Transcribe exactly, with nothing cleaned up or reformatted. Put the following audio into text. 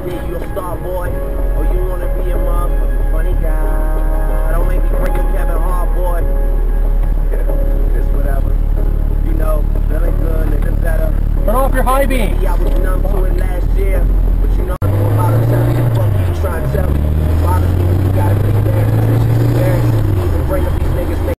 Yeah, you a star boy, or you wanna be a motherfucking funny guy. Don't make me break your Kevin Hart, boy. Yeah, it's whatever. You know, feeling good, living better. Turn off your high beam. I was numb to it last year.